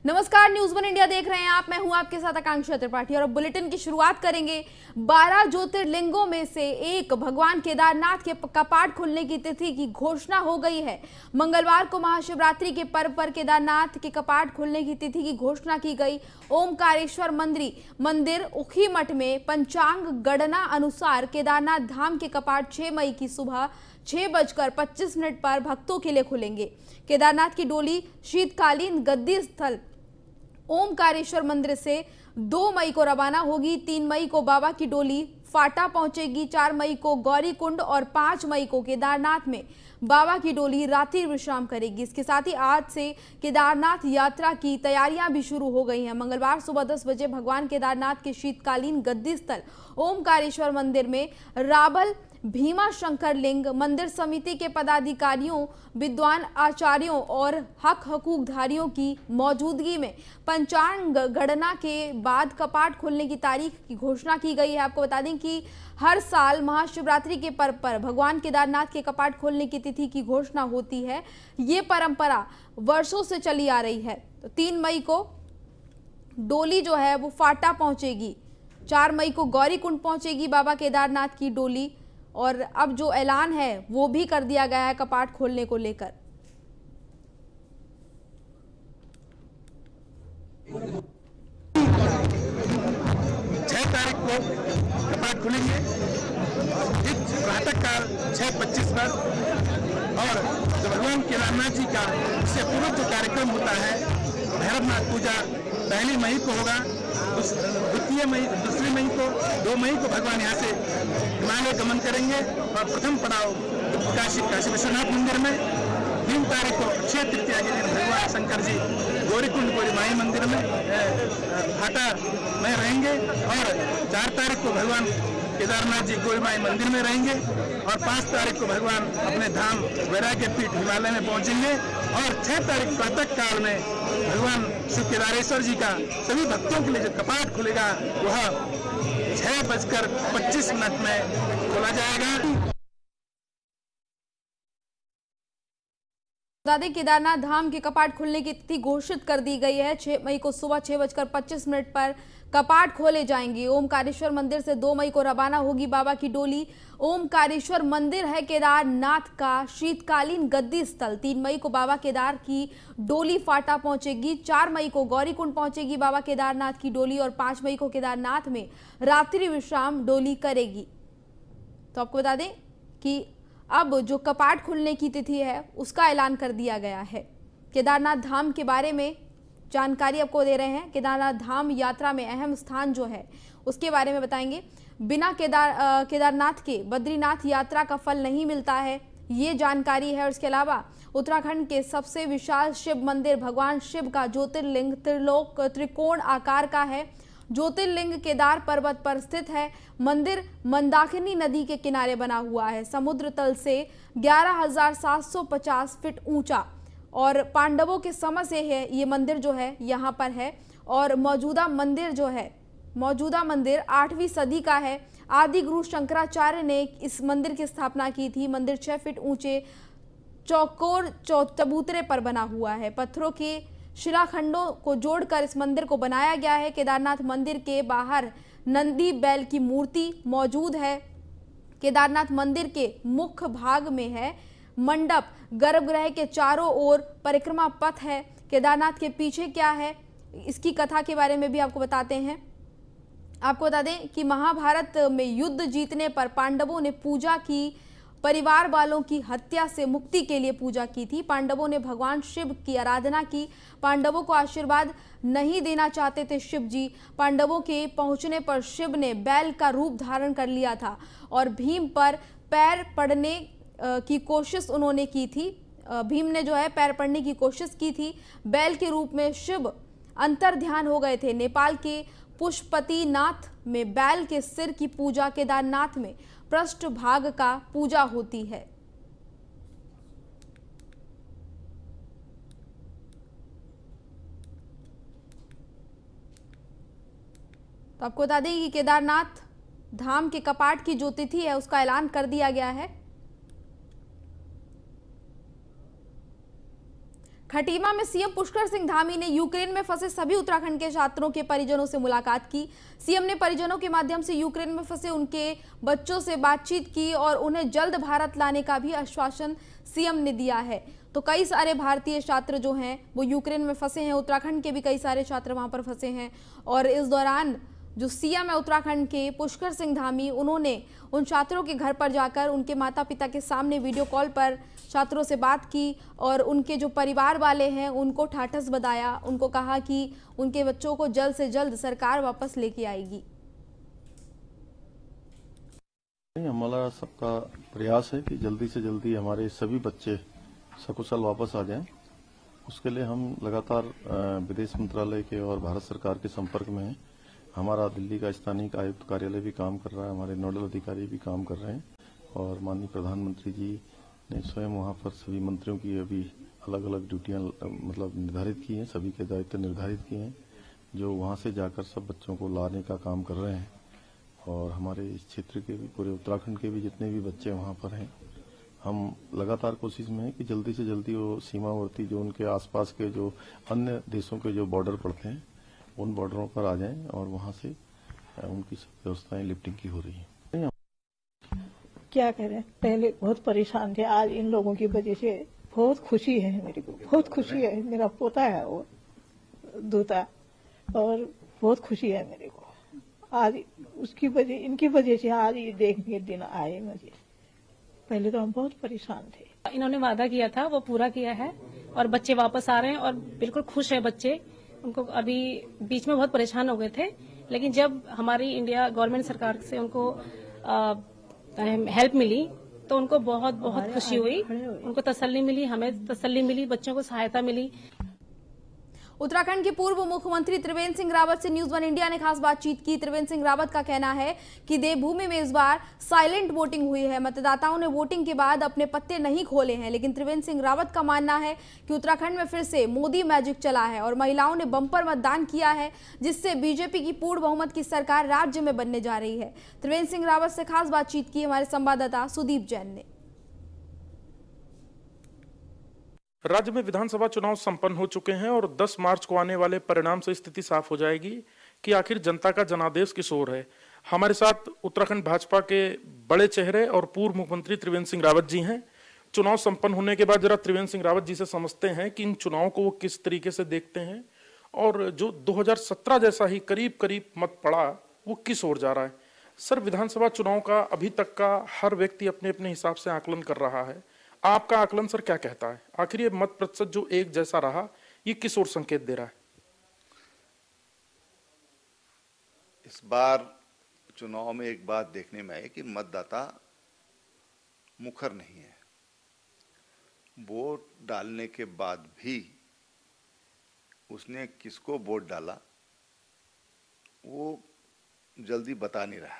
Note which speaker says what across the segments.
Speaker 1: नमस्कार, news one India देख रहे हैं आप। मैं हूं आपके साथ आकांक्षा त्रिपाठी और अब बुलेटिन की शुरुआत करेंगे। 12 ज्योतिर्लिंगों में से एक भगवान केदारनाथ के कपाट खुलने की तिथि की घोषणा हो गई है। मंगलवार को महाशिवरात्रि के पर्व पर केदारनाथ के कपाट खुलने की तिथि की घोषणा की गई। ओमकारेश्वर मंदिर उखीमठ में पंचांग गणना अनुसार केदारनाथ धाम के कपाट 6 मई की सुबह 6:25 पर भक्तों के लिए खुलेंगे। केदारनाथ की डोली शीतकालीन गद्दी स्थल ओमकारेश्वर मंदिर से 2 मई को रवाना होगी। 3 मई को बाबा की डोली फाटा पहुंचेगी। 4 मई को गौरीकुंड और 5 मई को केदारनाथ में बाबा की डोली रात्रि विश्राम करेगी। इसके साथ ही आज से केदारनाथ यात्रा की तैयारियां भी शुरू हो गई हैं। मंगलवार सुबह 10 बजे भगवान केदारनाथ के शीतकालीन गद्दी स्थल ओमकारेश्वर मंदिर में राबल भीमा शंकर लिंग मंदिर समिति के पदाधिकारियों, विद्वान आचार्यों और हक हकूकधारियों की मौजूदगी में पंचांग गणना के बाद कपाट खुलने की तारीख की घोषणा की गई है। आपको बता दें कि हर साल महाशिवरात्रि के पर्व पर भगवान केदारनाथ के कपाट खोलने की तिथि की घोषणा होती है। ये परंपरा वर्षों से चली आ रही है। तो 3 मई को डोली जो है वो फाटा पहुंचेगी। 4 मई को गौरीकुंड पहुंचेगी बाबा केदारनाथ की डोली। और अब जो ऐलान है वो भी कर दिया गया है कपाट खोलने को लेकर।
Speaker 2: 6 तारीख को कपाट खुलेंगे। प्रातः काल 6:25 पर और भगवान केदारनाथ जी का इससे पूर्व जो कार्यक्रम होता है भैरवनाथ पूजा 1 मई को होगा। दूसरी मई को 2 मई को भगवान यहाँ से हिमालय गमन करेंगे और प्रथम पड़ाव काशी विश्वनाथ मंदिर में। 3 तारीख को अक्षय तृतीया के दिन भगवान शंकर जी गौरीकुंड गोरीमाई मंदिर में फाटा में रहेंगे और 4 तारीख को भगवान केदारनाथ जी गोरीमाई मंदिर में रहेंगे और 5 तारीख को भगवान अपने धाम वैराग्य पीठ हिमालय में पहुंचेंगे और 6 तारीख प्रातः काल में भगवान श्री केदारेश्वर जी का सभी भक्तों के लिए जो कपाट खुलेगा वह 6:25 में खोला जाएगा।
Speaker 1: बता दें केदारनाथ धाम के कपाट खुलने की तिथि घोषित कर दी गई है। 6 मई को सुबह 6:25 पर कपाट खोले जाएंगे। ओमकारेश्वर मंदिर से 2 मई को रवाना होगी बाबा की डोली। ओमकारेश्वर मंदिर है केदारनाथ का शीतकालीन गद्दी स्थल। 3 मई को बाबा केदार की डोली फाटा पहुंचेगी। 4 मई को गौरीकुंड पहुंचेगी बाबा केदारनाथ की डोली और 5 मई को केदारनाथ में रात्रि विश्राम डोली करेगी। तो आपको बता दें कि अब जो कपाट खुलने की तिथि है उसका ऐलान कर दिया गया है। केदारनाथ धाम के बारे में जानकारी आपको दे रहे हैं। केदारनाथ धाम यात्रा में अहम स्थान जो है उसके बारे में बताएंगे। बिना केदारनाथ के बद्रीनाथ यात्रा का फल नहीं मिलता है, ये जानकारी है। और इसके अलावा उत्तराखंड के सबसे विशाल शिव मंदिर भगवान शिव का ज्योतिर्लिंग त्रिकोण आकार का है। ज्योतिर्लिंग केदार पर्वत पर स्थित है। मंदिर मंदाकिनी नदी के किनारे बना हुआ है। समुद्र तल से 11,750 फीट ऊंचा और पांडवों के समय से है ये मंदिर जो है यहाँ पर है। और मौजूदा मंदिर 8वीं सदी का है। आदि गुरु शंकराचार्य ने इस मंदिर की स्थापना की थी। मंदिर 6 फीट ऊंचे चौकोर चबूतरे पर बना हुआ है। पत्थरों के शिलाखंडों को जोड़कर इस मंदिर को बनाया गया है। केदारनाथ मंदिर के बाहर नंदी बैल की मूर्ति मौजूद है। केदारनाथ मंदिर के मुख्य भाग में है मंडप, गर्भगृह के चारों ओर परिक्रमा पथ है। केदारनाथ के पीछे क्या है इसकी कथा के बारे में भी आपको बताते हैं। आपको बता दें कि महाभारत में युद्ध जीतने पर पांडवों ने पूजा की, परिवार वालों की हत्या से मुक्ति के लिए पूजा की थी। पांडवों ने भगवान शिव की आराधना की। पांडवों को आशीर्वाद नहीं देना चाहते थे शिव जी। पांडवों के पहुंचने पर शिव ने बैल का रूप धारण कर लिया था और भीम पर पैर पड़ने की कोशिश उन्होंने की थी। भीम ने जो है पैर पड़ने की कोशिश की थी। बैल के रूप में शिव अंतर ध्यान हो गए थे। नेपाल के पुष्पतिनाथ में बैल के सिर की पूजा, केदारनाथ में पृष्ठ भाग का पूजा होती है। तो आपको बता दें कि केदारनाथ धाम के कपाट की जो तिथि है उसका ऐलान कर दिया गया है। खटीमा में सीएम पुष्कर सिंह धामी ने यूक्रेन में फंसे सभी उत्तराखंड के छात्रों के परिजनों से मुलाकात की। सीएम ने परिजनों के माध्यम से यूक्रेन में फंसे उनके बच्चों से बातचीत की और उन्हें जल्द भारत लाने का भी आश्वासन सीएम ने दिया है। तो कई सारे भारतीय छात्र जो हैं वो यूक्रेन में फंसे हैं, उत्तराखंड के भी कई सारे छात्र वहां पर फंसे हैं। और इस दौरान जो सीएम है उत्तराखंड के पुष्कर सिंह धामी, उन्होंने उन छात्रों के घर पर जाकर उनके माता पिता के सामने वीडियो कॉल पर छात्रों से बात की और उनके जो परिवार वाले हैं उनको ठाठस बधाया। उनको कहा कि उनके बच्चों को जल्द से जल्द सरकार वापस लेके आएगी।
Speaker 3: हमारा सबका प्रयास है कि जल्दी से जल्दी हमारे सभी बच्चे सकुशल वापस आ जाएं। उसके लिए हम लगातार विदेश मंत्रालय के और भारत सरकार के संपर्क में हैं। हमारा दिल्ली का स्थानीय आयुक्त कार्यालय भी काम कर रहा है, हमारे नोडल अधिकारी भी काम कर रहे हैं और माननीय प्रधानमंत्री जी ने स्वयं वहां पर सभी मंत्रियों की अभी अलग अलग ड्यूटियां मतलब निर्धारित की हैं, सभी के दायित्व निर्धारित किए हैं, जो वहां से जाकर सब बच्चों को लाने का काम कर रहे हैं। और हमारे इस क्षेत्र के भी, पूरे उत्तराखंड के भी जितने भी बच्चे वहां पर हैं, हम लगातार कोशिश में है कि जल्दी से जल्दी वो सीमावर्ती जो उनके आसपास के जो अन्य देशों के जो बॉर्डर पड़ते हैं उन बॉर्डरों पर आ जाएं और वहां से उनकी सब व्यवस्थाएं लिफ्टिंग की हो रही हैं।
Speaker 4: क्या करें, पहले बहुत परेशान थे, आज इन लोगों की वजह से बहुत खुशी है, मेरे को बहुत खुशी है। मेरा पोता है वो दूता और बहुत खुशी है मेरे को। आज उसकी वजह, इनकी वजह से आज ये देखने के दिन आए मुझे। पहले तो हम बहुत परेशान थे।
Speaker 5: इन्होंने वादा किया था वो पूरा किया है और बच्चे वापस आ रहे हैं और बिल्कुल खुश है बच्चे। उनको अभी बीच में बहुत परेशान हो गए थे, लेकिन जब हमारी इंडिया गवर्नमेंट सरकार से उनको हेल्प मिली तो उनको बहुत बहुत खुशी हुई, उनको तसल्ली मिली, हमें तसल्ली मिली, बच्चों को सहायता मिली।
Speaker 1: उत्तराखंड के पूर्व मुख्यमंत्री त्रिवेंद्र सिंह रावत से न्यूज़ 1 इंडिया ने खास बातचीत की। त्रिवेंद्र सिंह रावत का कहना है कि देवभूमि में इस बार साइलेंट वोटिंग हुई है, मतदाताओं ने वोटिंग के बाद अपने पत्ते नहीं खोले हैं। लेकिन त्रिवेंद्र सिंह रावत का मानना है कि उत्तराखंड में फिर से मोदी मैजिक चला है और महिलाओं ने बंपर मतदान किया है, जिससे बीजेपी की पूर्ण बहुमत की सरकार राज्य में बनने जा रही है। त्रिवेंद्र सिंह रावत से खास बातचीत की हमारे संवाददाता सुदीप जैन ने।
Speaker 6: राज्य में विधानसभा चुनाव संपन्न हो चुके हैं और 10 मार्च को आने वाले परिणाम से स्थिति साफ हो जाएगी कि आखिर जनता का जनादेश किस ओर है। हमारे साथ उत्तराखंड भाजपा के बड़े चेहरे और पूर्व मुख्यमंत्री त्रिवेंद्र सिंह रावत जी हैं। चुनाव संपन्न होने के बाद जरा त्रिवेंद्र सिंह रावत जी से समझते हैं कि इन चुनावों को वो किस तरीके से देखते हैं और जो 2017 जैसा ही करीब करीब मत पड़ा वो किस ओर जा रहा है। सर, विधानसभा चुनाव का अभी तक का हर व्यक्ति अपने अपने हिसाब से आकलन कर रहा है, आपका आकलन सर क्या कहता है? आखिर ये मत प्रतिशत जो एक जैसा रहा, ये किस ओर संकेत दे रहा है?
Speaker 7: इस बार चुनाव में एक बात देखने में आई कि मतदाता मुखर नहीं है। वोट डालने के बाद भी उसने किसको वोट डाला वो जल्दी बता नहीं रहा है।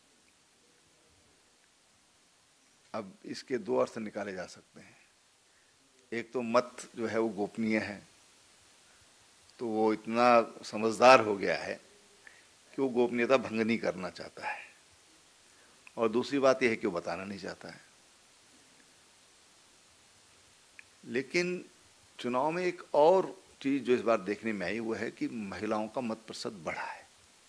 Speaker 7: अब इसके दो अर्थ निकाले जा सकते हैं। एक तो मत जो है वो गोपनीय है, तो वो इतना समझदार हो गया है कि वो गोपनीयता भंग नहीं करना चाहता है, और दूसरी बात यह है कि वो बताना नहीं चाहता है। लेकिन चुनाव में एक और चीज जो इस बार देखने में आई वो है कि महिलाओं का मत प्रतिशत बढ़ा है,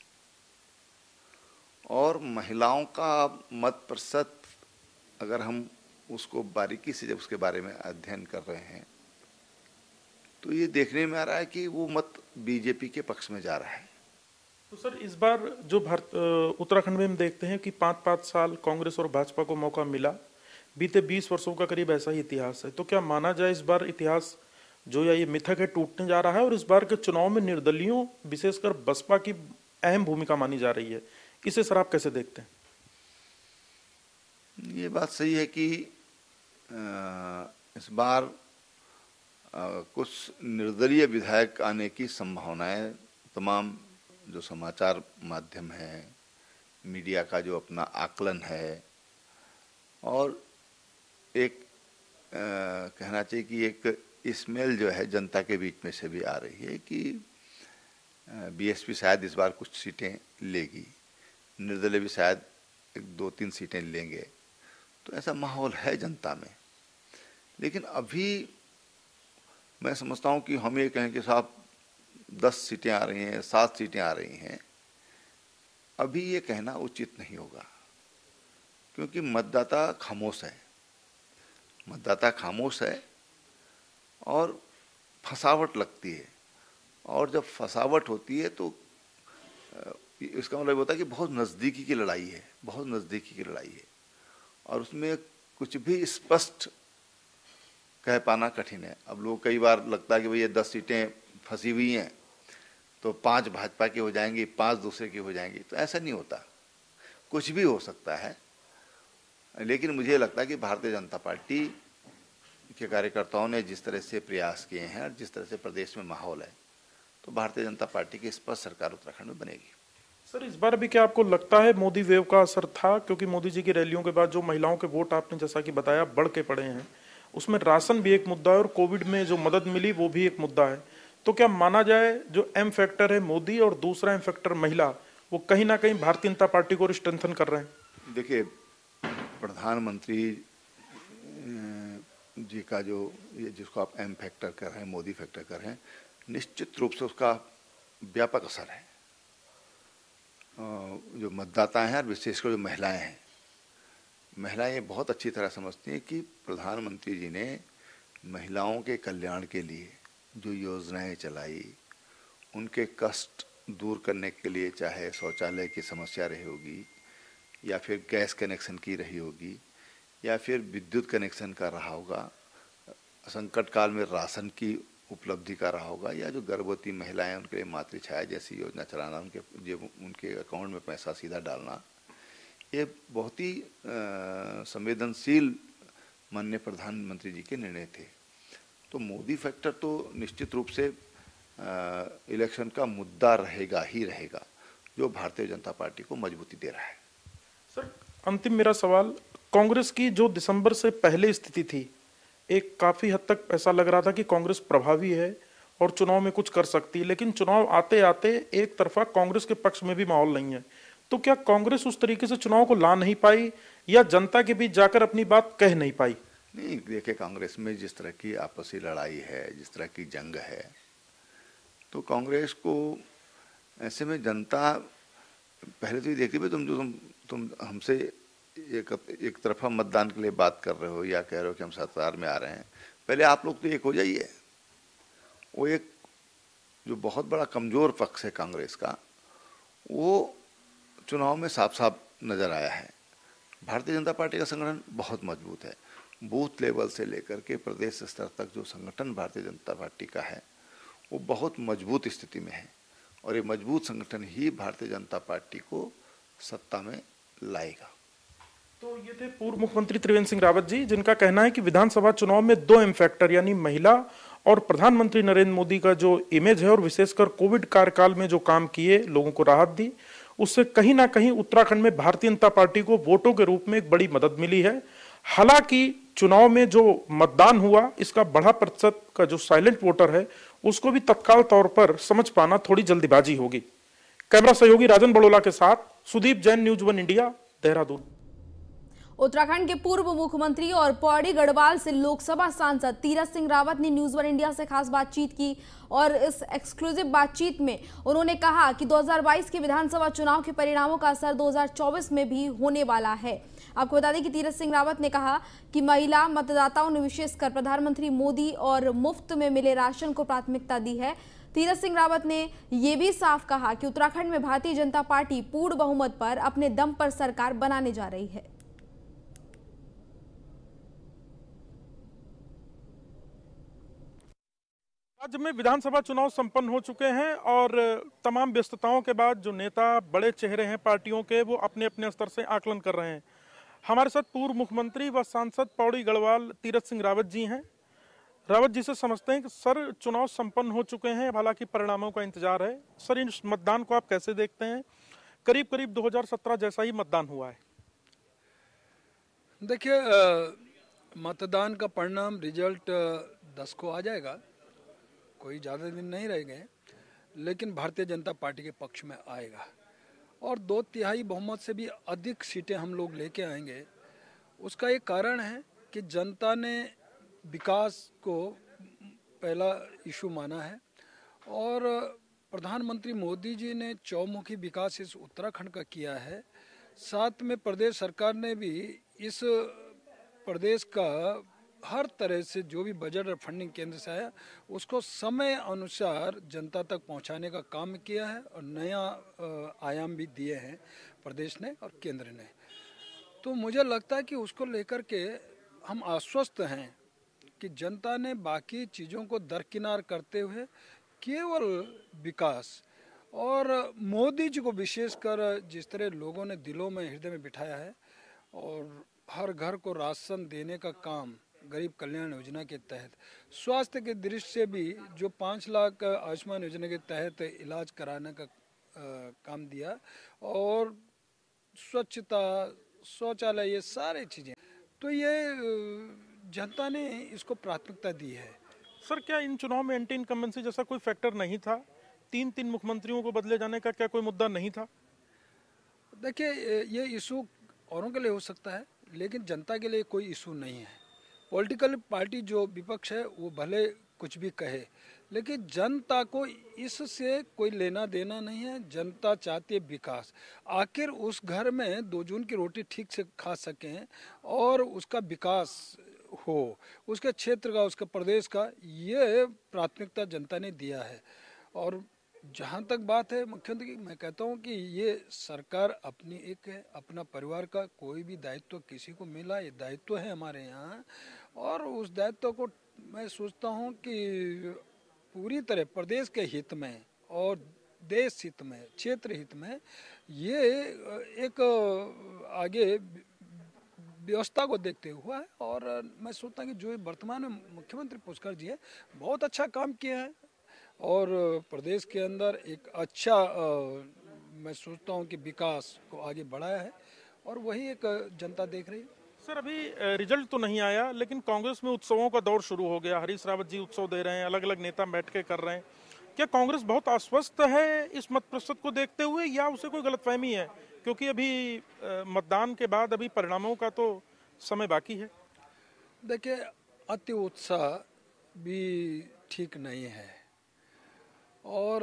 Speaker 7: और महिलाओं का मत प्रतिशत अगर हम उसको बारीकी से जब उसके बारे में अध्ययन कर रहे हैं तो ये देखने में आ रहा है कि वो मत बीजेपी के पक्ष में जा रहा है।
Speaker 6: तो सर, इस बार जो उत्तराखंड में हम देखते हैं कि 5-5 साल कांग्रेस और भाजपा को मौका मिला, बीते 20 वर्षों का करीब ऐसा ही इतिहास है। तो क्या माना जाए इस बार इतिहास जो या ये मिथक है टूटने जा रहा है और इस बार के चुनाव में निर्दलीयों विशेषकर बसपा की अहम भूमिका मानी जा रही है? इसे सर आप कैसे देखते हैं?
Speaker 7: ये बात सही है कि इस बार कुछ निर्दलीय विधायक आने की संभावनाएं तमाम जो समाचार माध्यम है, मीडिया का जो अपना आकलन है, और एक कहना चाहिए कि एक स्मेल जो है जनता के बीच में से भी आ रही है कि बीएसपी शायद इस बार कुछ सीटें लेगी, निर्दलीय भी शायद 2-3 सीटें लेंगे। तो ऐसा माहौल है जनता में। लेकिन अभी मैं समझता हूं कि हम ये कहें कि साहब 10 सीटें आ रही हैं, 7 सीटें आ रही हैं, अभी ये कहना उचित नहीं होगा, क्योंकि मतदाता खामोश है। मतदाता खामोश है और फसावट लगती है, और जब फसावट होती है तो इसका मतलब होता है कि बहुत नज़दीकी की लड़ाई है, बहुत नज़दीकी की लड़ाई है, और उसमें कुछ भी स्पष्ट कह पाना कठिन है। अब लोग कई बार लगता है कि भाई ये 10 सीटें फंसी हुई हैं तो 5 भाजपा की हो जाएंगी, 5 दूसरे की हो जाएंगी, तो ऐसा नहीं होता, कुछ भी हो सकता है। लेकिन मुझे लगता है कि भारतीय जनता पार्टी के कार्यकर्ताओं ने जिस तरह से प्रयास किए हैं और जिस तरह से प्रदेश में माहौल है, तो भारतीय जनता पार्टी की स्पष्ट सरकार उत्तराखंड में बनेगी।
Speaker 6: सर, इस बार भी क्या आपको लगता है मोदी वेव का असर था? क्योंकि मोदी जी की रैलियों के बाद जो महिलाओं के वोट आपने जैसा कि बताया बढ़ के पड़े हैं, उसमें राशन भी एक मुद्दा है और कोविड में जो मदद मिली वो भी एक मुद्दा है। तो क्या माना जाए जो एम फैक्टर है मोदी और दूसरा एम फैक्टर महिला, वो कहीं ना कहीं भारतीय जनता पार्टी को स्ट्रेंथन कर रहे हैं?
Speaker 7: देखिए, प्रधानमंत्री जी का जो ये जिसको आप एम फैक्टर कर रहे हैं, मोदी फैक्टर कर रहे हैं, निश्चित रूप से उसका व्यापक असर है। जो मतदाता हैं और विशेषकर जो महिलाएं हैं, महिलाएं बहुत अच्छी तरह समझती हैं कि प्रधानमंत्री जी ने महिलाओं के कल्याण के लिए जो योजनाएं चलाई, उनके कष्ट दूर करने के लिए, चाहे शौचालय की समस्या रही होगी, या फिर गैस कनेक्शन की रही होगी, या फिर विद्युत कनेक्शन का रहा होगा, संकट काल में राशन की उपलब्धि का रहा होगा, या जो गर्भवती महिलाएं उनके लिए मातृछाया जैसी योजना चलाना, उनके अकाउंट में पैसा सीधा डालना, ये बहुत ही संवेदनशील माननीय प्रधानमंत्री जी के निर्णय थे। तो मोदी फैक्टर तो निश्चित रूप से इलेक्शन का मुद्दा रहेगा ही रहेगा, जो भारतीय जनता पार्टी को मजबूती दे रहा है।
Speaker 6: सर, अंतिम मेरा सवाल, कांग्रेस की जो दिसंबर से पहले स्थिति थी, एक काफी हद तक ऐसा लग रहा था कि कांग्रेस प्रभावी है और चुनाव में कुछ कर सकती है, लेकिन चुनाव आते आते एक तरफा कांग्रेस के पक्ष में भी माहौल नहीं है। तो क्या कांग्रेस उस तरीके से चुनाव को ला नहीं पाई या जनता के बीच जाकर अपनी बात कह नहीं पाई?
Speaker 7: नहीं, देखिए, कांग्रेस में जिस तरह की आपसी लड़ाई है, जिस तरह की जंग है, तो कांग्रेस को ऐसे में जनता पहले तो ये देखती है, तुम हमसे एक तरफा मतदान के लिए बात कर रहे हो या कह रहे हो कि हम सरकार में आ रहे हैं, पहले आप लोग तो एक हो जाइए। वो एक जो बहुत बड़ा कमजोर पक्ष है कांग्रेस का, वो चुनाव में साफ साफ नजर आया है। भारतीय जनता पार्टी का संगठन बहुत मजबूत है, बूथ लेवल से लेकर के प्रदेश स्तर तक जो संगठन भारतीय जनता पार्टी का है वो बहुत मजबूत स्थिति में है, और ये मजबूत संगठन ही भारतीय जनता पार्टी को सत्ता में लाएगा।
Speaker 6: तो ये थे पूर्व मुख्यमंत्री त्रिवेंद्र सिंह रावत जी, जिनका कहना है कि विधानसभा चुनाव में 2 एम फैक्टर यानी महिला और प्रधानमंत्री नरेंद्र मोदी का जो इमेज है और विशेषकर कोविड कार्यकाल में जो काम किए, लोगों को राहत दी, उससे कहीं ना कहीं उत्तराखंड में भारतीय जनता पार्टी को वोटों के रूप में एक बड़ी मदद मिली है। हालांकि चुनाव में जो मतदान हुआ, इसका बड़ा प्रतिशत का जो साइलेंट वोटर है उसको भी तत्काल तौर पर समझ पाना थोड़ी जल्दीबाजी होगी। कैमरा सहयोगी राजन बड़ोला के साथ सुदीप जैन, न्यूज 1 इंडिया, देहरादून।
Speaker 1: उत्तराखंड के पूर्व मुख्यमंत्री और पौड़ी गढ़वाल से लोकसभा सांसद तीरथ सिंह रावत ने न्यूज 1 इंडिया से खास बातचीत की और इस एक्सक्लूसिव बातचीत में उन्होंने कहा कि 2022 के विधानसभा चुनाव के परिणामों का असर 2024 में भी होने वाला है। आपको बता दें कि तीरथ सिंह रावत ने कहा कि महिला मतदाताओं ने विशेषकर प्रधानमंत्री मोदी और मुफ्त में मिले राशन को प्राथमिकता दी है। तीरथ सिंह रावत ने यह भी साफ कहा कि उत्तराखंड में भारतीय जनता पार्टी पूर्ण बहुमत पर अपने दम पर सरकार बनाने जा रही है।
Speaker 6: राज्य में विधानसभा चुनाव संपन्न हो चुके हैं और तमाम व्यस्तताओं के बाद जो नेता बड़े चेहरे हैं पार्टियों के, वो अपने अपने स्तर से आकलन कर रहे हैं। हमारे साथ पूर्व मुख्यमंत्री व सांसद पौड़ी गढ़वाल तीरथ सिंह रावत जी हैं। रावत जी से समझते हैं कि सर, चुनाव संपन्न हो चुके हैं, हालांकि परिणामों का इंतजार है। सर, इस मतदान को आप कैसे देखते हैं? करीब करीब 2017 जैसा ही मतदान हुआ है।
Speaker 8: देखिए, मतदान का परिणाम रिजल्ट 10 को आ जाएगा, कोई ज़्यादा दिन नहीं रह गए, लेकिन भारतीय जनता पार्टी के पक्ष में आएगा और 2/3 बहुमत से भी अधिक सीटें हम लोग लेके आएंगे। उसका एक कारण है कि जनता ने विकास को पहला इशू माना है और प्रधानमंत्री मोदी जी ने चौमुखी विकास इस उत्तराखंड का किया है। साथ में प्रदेश सरकार ने भी इस प्रदेश का हर तरह से जो भी बजट और फंडिंग केंद्र से आया उसको समय अनुसार जनता तक पहुंचाने का काम किया है और नया आयाम भी दिए हैं प्रदेश ने और केंद्र ने। तो मुझे लगता है कि उसको लेकर के हम आश्वस्त हैं कि जनता ने बाकी चीज़ों को दरकिनार करते हुए केवल विकास और मोदी जी को विशेषकर जिस तरह लोगों ने दिलों में हृदय में बिठाया है और हर घर को राशन देने का काम गरीब कल्याण योजना के तहत, स्वास्थ्य के दृष्टि से भी जो 5 लाख आयुष्मान योजना के तहत इलाज कराने का काम दिया और स्वच्छता, शौचालय, ये सारी चीज़ें, तो ये जनता ने इसको प्राथमिकता दी है।
Speaker 6: सर, क्या इन चुनाव में एंटी इनकम्बेंसी जैसा कोई फैक्टर नहीं था? 3 मुख्यमंत्रियों को बदले जाने का क्या कोई मुद्दा नहीं था?
Speaker 8: देखिए, ये इशू औरों के लिए हो सकता है लेकिन जनता के लिए कोई इशू नहीं है। पॉलिटिकल पार्टी जो विपक्ष है वो भले कुछ भी कहे लेकिन जनता को इससे कोई लेना देना नहीं है। जनता चाहती है विकास। आखिर उस घर में 2 जून की रोटी ठीक से खा सकें और उसका विकास हो, उसके क्षेत्र का, उसके प्रदेश का, ये प्राथमिकता जनता ने दिया है। और जहाँ तक बात है मुख्यमंत्री की, मैं कहता हूँ कि ये सरकार अपनी एक है, अपना परिवार का कोई भी दायित्व किसी को मिला, ये दायित्व है हमारे यहाँ और उस दायित्व को मैं सोचता हूँ कि पूरी तरह प्रदेश के हित में और देश हित में, क्षेत्र हित में ये एक आगे व्यवस्था को देखते हुआ है। और मैं सोचता हूँ कि जो वर्तमान में मुख्यमंत्री पुष्कर जी है बहुत अच्छा काम किया है और प्रदेश के अंदर एक अच्छा मैं सोचता हूँ कि विकास को आगे बढ़ाया है और वही एक जनता देख रही है।
Speaker 6: सर, अभी रिजल्ट तो नहीं आया लेकिन कांग्रेस में उत्सवों का दौर शुरू हो गया। हरीश रावत जी उत्सव दे रहे हैं, अलग अलग नेता बैठ के कर रहे हैं। क्या कांग्रेस बहुत आश्वस्त है इस मत प्रतिशत को देखते हुए या उसे कोई गलतफहमी है? क्योंकि अभी मतदान के बाद अभी परिणामों का तो समय बाकी है।
Speaker 8: देखिए, अति उत्साह भी ठीक नहीं है और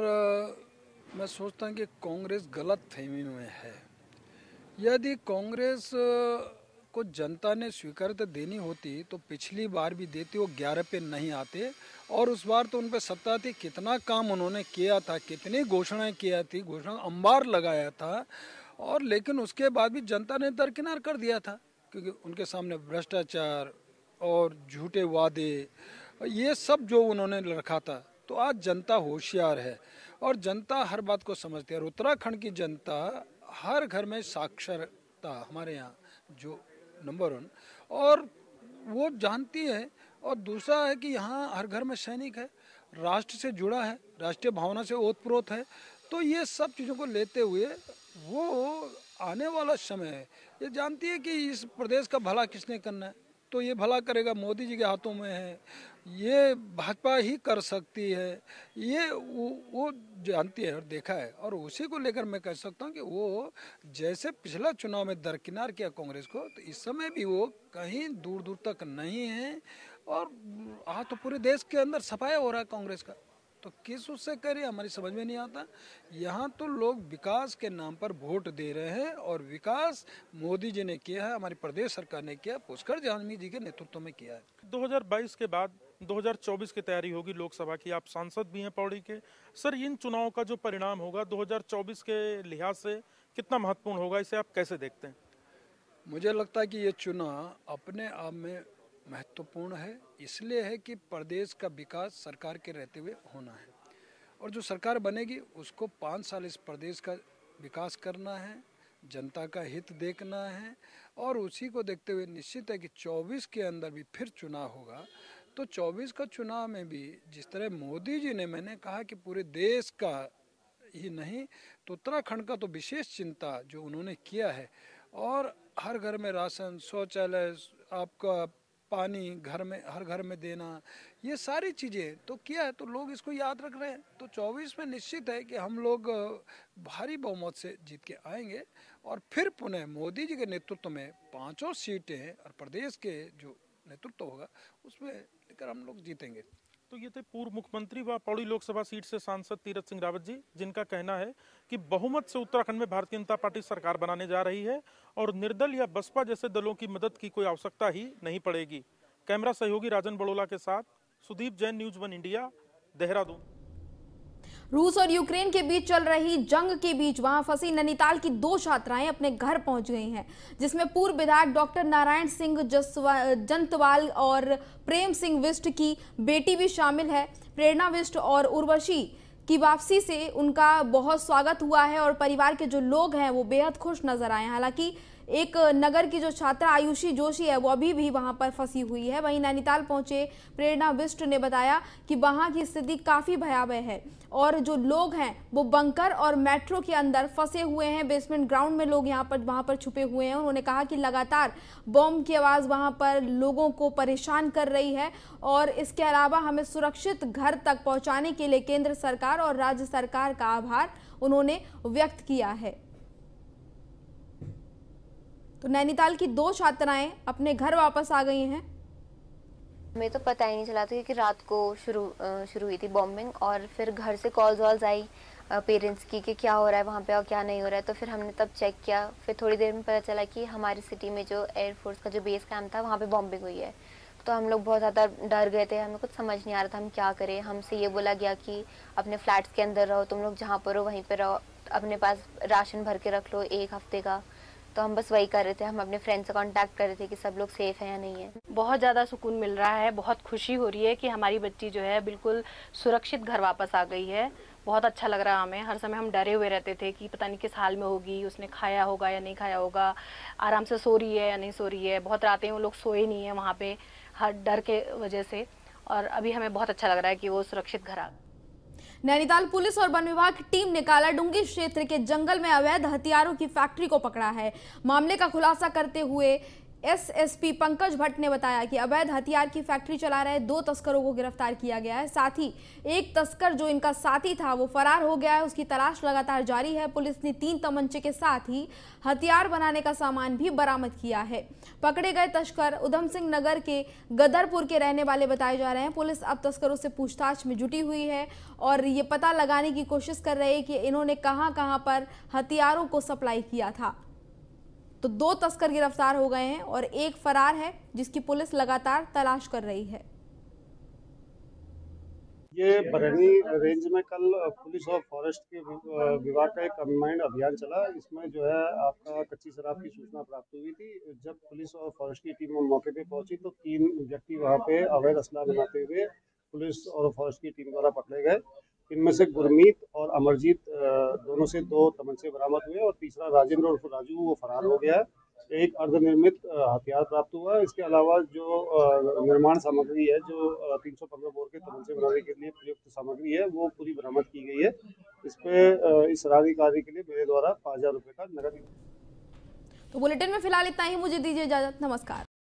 Speaker 8: मैं सोचता हूँ कि कांग्रेस गलतफहमी में है। यदि कांग्रेस को जनता ने स्वीकृति देनी होती तो पिछली बार भी देती, वो 11 पे नहीं आते और उस बार तो उन पे सत्ता थी। कितना काम उन्होंने किया था, कितनी घोषणाएं किया थी, घोषणा अंबार लगाया था और लेकिन उसके बाद भी जनता ने दरकिनार कर दिया था क्योंकि उनके सामने भ्रष्टाचार और झूठे वादे ये सब जो उन्होंने रखा था। तो आज जनता होशियार है और जनता हर बात को समझती है और उत्तराखंड की जनता हर घर में साक्षरता हमारे यहाँ जो नंबर 1 और वो जानती है। और दूसरा है कि यहाँ हर घर में सैनिक है, राष्ट्र से जुड़ा है, राष्ट्रीय भावना से ओतप्रोत है। तो ये सब चीज़ों को लेते हुए वो आने वाला समय है, ये जानती है कि इस प्रदेश का भला किसने करना है, तो ये भला करेगा मोदी जी के हाथों में है, ये भाजपा ही कर सकती है, ये वो जानती है और देखा है। और उसी को लेकर मैं कह सकता हूँ कि वो जैसे पिछला चुनाव में दरकिनार किया कांग्रेस को, तो इस समय भी वो कहीं दूर दूर तक नहीं है। और आज तो पूरे देश के अंदर सफाया हो रहा है कांग्रेस का, तो किस उससे करे हमारी समझ में नहीं आता। यहाँ तो लोग विकास के नाम पर वोट दे रहे हैं और विकास मोदी जी ने किया है, हमारी प्रदेश सरकार ने किया, पुष्कर जानी जी के नेतृत्व में किया है।
Speaker 6: 2022 के बाद 2024 की तैयारी होगी लोकसभा की, आप सांसद भी हैं पौड़ी के। सर, इन चुनाव का जो परिणाम होगा 2024 के लिहाज से कितना महत्वपूर्ण होगा, इसे आप कैसे देखते हैं?
Speaker 8: मुझे लगता है कि ये चुनाव अपने आप में महत्वपूर्ण है, इसलिए है कि प्रदेश का विकास सरकार के रहते हुए होना है और जो सरकार बनेगी उसको 5 साल इस प्रदेश का विकास करना है, जनता का हित देखना है और उसी को देखते हुए निश्चित है कि 24 के अंदर भी फिर चुनाव होगा। तो 24 का चुनाव में भी जिस तरह मोदी जी ने, मैंने कहा कि पूरे देश का ही नहीं तो उत्तराखंड का तो विशेष चिंता जो उन्होंने किया है और हर घर में राशन, शौचालय, आपका पानी घर में, हर घर में देना, ये सारी चीज़ें तो किया है, तो लोग इसको याद रख रहे हैं। तो 24 में निश्चित है कि हम लोग भारी बहुमत से जीत के आएंगे और फिर पुनः मोदी जी के नेतृत्व में 5 सीटें और प्रदेश के जो नेतृत्व होगा उसमें लेकर हम लोग जीतेंगे।
Speaker 6: तो ये थे पूर्व मुख्यमंत्री व पौड़ी लोकसभा सीट से सांसद तीरथ सिंह रावत जी, जिनका कहना है कि बहुमत से उत्तराखंड में भारतीय जनता पार्टी सरकार बनाने जा रही है और निर्दल या बसपा जैसे दलों की मदद की कोई आवश्यकता ही नहीं पड़ेगी। कैमरा सहयोगी राजन बड़ोला के साथ सुदीप जैन, न्यूज 1 इंडिया, देहरादून।
Speaker 1: रूस और यूक्रेन के बीच चल रही जंग के बीच वहां फंसी नैनीताल की 2 छात्राएं अपने घर पहुंच गई हैं, जिसमें पूर्व विधायक डॉक्टर नारायण सिंह जंतवाल और प्रेम सिंह विष्ट की बेटी भी शामिल है। प्रेरणा विष्ट और उर्वशी की वापसी से उनका बहुत स्वागत हुआ है और परिवार के जो लोग हैं वो बेहद खुश नजर आए। हालांकि एक नगर की जो छात्रा आयुषी जोशी है वो अभी भी वहां पर फंसी हुई है। वहीं नैनीताल पहुंचे प्रेरणा विष्ट ने बताया कि वहां की स्थिति काफी भयावह है और जो लोग हैं वो बंकर और मेट्रो के अंदर फंसे हुए हैं, बेसमेंट ग्राउंड में लोग वहां पर छुपे हुए हैं। उन्होंने कहा कि लगातार बम की आवाज वहां पर लोगों को परेशान कर रही है और इसके अलावा हमें सुरक्षित घर तक पहुंचाने के लिए केंद्र सरकार और राज्य सरकार का आभार उन्होंने व्यक्त किया है। तो नैनीताल की 2 छात्राएं अपने घर वापस आ गई हैं।
Speaker 9: हमें तो पता ही नहीं चला था क्योंकि रात को शुरू हुई थी बॉम्बिंग और फिर घर से कॉल्स आई पेरेंट्स की कि क्या हो रहा है वहाँ पे और क्या नहीं हो रहा है। तो फिर हमने तब चेक किया, फिर थोड़ी देर में पता चला कि हमारी सिटी में जो एयरफोर्स का जो बेस कैंप था वहाँ पे बॉम्बिंग हुई है। तो हम लोग बहुत ज़्यादा डर गए थे, हमें कुछ समझ नहीं आ रहा था हम क्या करें। हमसे ये बोला गया कि अपने फ्लैट्स के अंदर रहो, तुम लोग जहाँ पर हो वहीं पर रहो, अपने पास राशन भर के रख लो 1 हफ्ते का। तो हम बस वही कर रहे थे, हम अपने फ्रेंड्स से कांटेक्ट कर रहे थे कि सब लोग सेफ हैं या नहीं है।
Speaker 10: बहुत ज़्यादा सुकून मिल रहा है, बहुत खुशी हो रही है कि हमारी बच्ची जो है बिल्कुल सुरक्षित घर वापस आ गई है। बहुत अच्छा लग रहा है हमें। हर समय हम डरे हुए रहते थे कि पता नहीं किस हाल में होगी, उसने खाया होगा या नहीं खाया होगा, आराम से सो रही है या नहीं सो रही है। बहुत रातें वो लोग सोए नहीं है वहाँ पे हर डर के वजह से, और अभी हमें बहुत अच्छा लग रहा है कि वो सुरक्षित घर आ गई।
Speaker 1: नैनीताल पुलिस और वन विभाग की टीम ने कालाडूंगी क्षेत्र के जंगल में अवैध हथियारों की फैक्ट्री को पकड़ा है। मामले का खुलासा करते हुए एसएसपी पंकज भट्ट ने बताया कि अवैध हथियार की फैक्ट्री चला रहे 2 तस्करों को गिरफ्तार किया गया है। साथ ही एक तस्कर जो इनका साथी था वो फरार हो गया है, उसकी तलाश लगातार जारी है। पुलिस ने 3 तमंचे के साथ ही हथियार बनाने का सामान भी बरामद किया है। पकड़े गए तस्कर उधम सिंह नगर के गदरपुर के रहने वाले बताए जा रहे हैं। पुलिस अब तस्करों से पूछताछ में जुटी हुई है और ये पता लगाने की कोशिश कर रही है कि इन्होंने कहां पर हथियारों को सप्लाई किया था। तो 2 तस्कर गिरफ्तार हो गए हैं और एक फरार है जिसकी पुलिस लगातार तलाश कर रही है।
Speaker 11: ये बरहनी रेंज में कल पुलिस और फॉरेस्ट के विभाग का एक कंबाइंड अभियान चला। इसमें जो है आपका कच्ची शराब की सूचना प्राप्त हुई थी। जब पुलिस और फॉरेस्ट की टीम मौके पे पहुंची तो 3 व्यक्ति वहां पे अवैध असला बनाते हुए पुलिस और फॉरेस्ट की टीम द्वारा पकड़े गए। इनमें से गुरमीत और अमरजीत दोनों से 2 तमंचे बरामद हुए और तीसरा राजेंद्र उर्फ राजू वो फरार हो गया है। एक अर्धनिर्मित हथियार प्राप्त हुआ। इसके अलावा जो निर्माण सामग्री है, जो 315 बोर के तमंचे बनाने के लिए प्रयुक्त सामग्री है, वो पूरी बरामद की गई है। इस पे इस राहरी कार्य के लिए मेरे द्वारा 5000 रुपये का नगद।
Speaker 1: तो बुलेटिन में फिलहाल इतना ही, मुझे दीजिए इजाजत, नमस्कार।